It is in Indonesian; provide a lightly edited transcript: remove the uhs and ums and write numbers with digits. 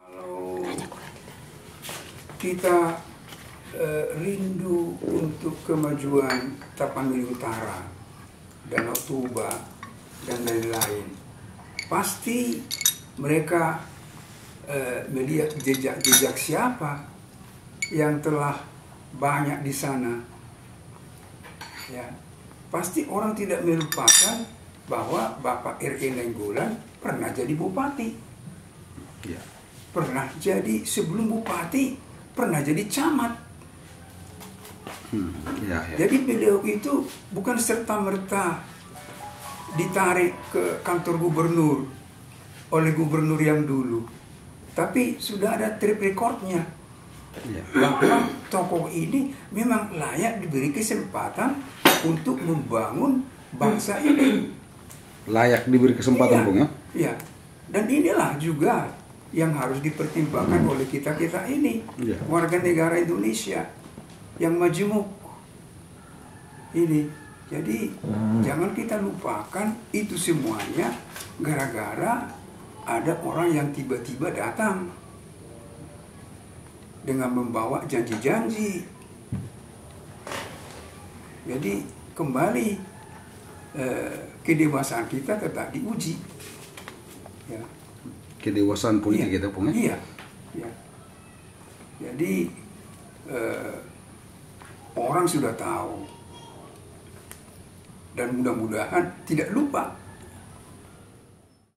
Kalau kita rindu untuk kemajuan Tapanuli Utara, Danau Toba, dan lain-lain, pasti mereka melihat jejak-jejak siapa yang telah banyak di sana. Ya, pasti orang tidak melupakan bahwa Bapak R.E. Nainggolan pernah jadi bupati. Ya. Pernah jadi, sebelum bupati, pernah jadi camat. Ya. Jadi beliau itu bukan serta-merta ditarik ke kantor gubernur oleh gubernur yang dulu, tapi sudah ada track recordnya bahwa tokoh ini memang layak diberi kesempatan untuk membangun bangsa ini. Layak diberi kesempatan, Iya, Bung, ya? iya. Dan inilah juga yang harus dipertimbangkan oleh kita-kita ini, warga negara Indonesia yang majemuk ini. Jadi jangan kita lupakan itu semuanya gara-gara ada orang yang tiba-tiba datang dengan membawa janji-janji. Jadi kembali kedewasaan kita tetap diuji. Ya. Kedewasaan politik Iya, kita, Bung, ya? Iya, iya. Jadi orang sudah tahu dan mudah-mudahan tidak lupa